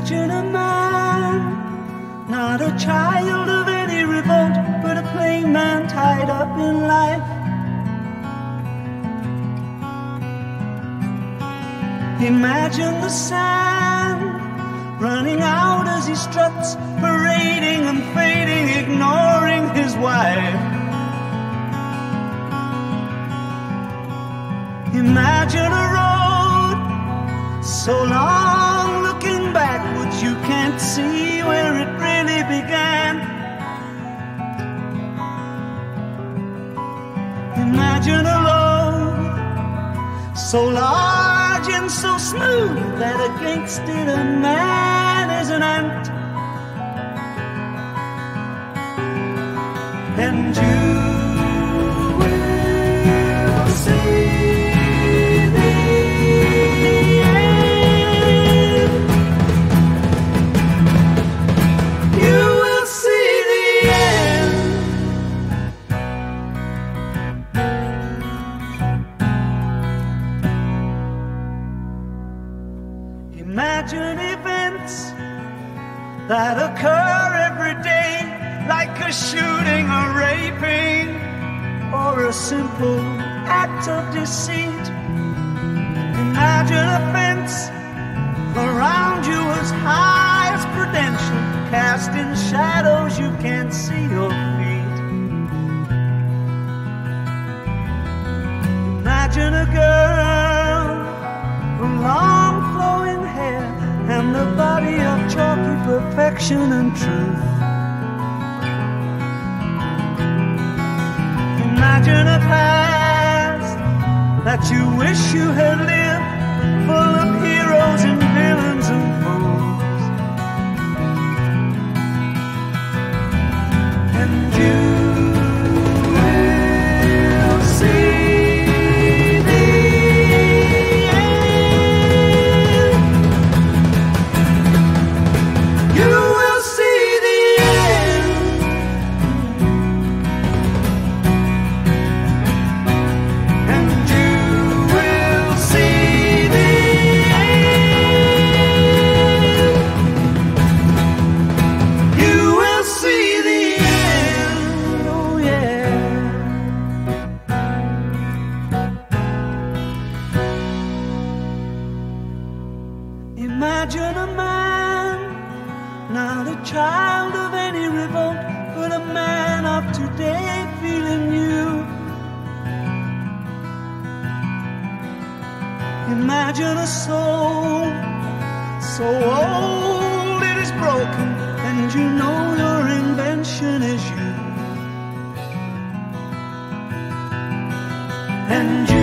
Imagine a man, not a child of any revolt, but a plain man tied up in life. Imagine the sand running out as he struts, parading and fading, ignoring his wife. Imagine a road so long looking backwards you can't see where it really began. Imagine a road so large and so smooth that against it a man is an ant. And you will see the end. You will see the end. Imagine events that occur every day, like a shooting, a raping, or a simple act of deceit. Imagine a fence around you as high as Prudential, cast in shadows you can't see your feet. Imagine a girl with long flowing hair and the body of chalky perfection and truth. Imagine a past that you wish you had lived, full of heroes and villains and fools. And you will see the end. You will see the end. And you will see the end. You will see the end. Oh yeah. Imagine a man, not a child of any revolt, but a man of today feeling new. Imagine a soul so old it is broken, and you know your invention is you. And you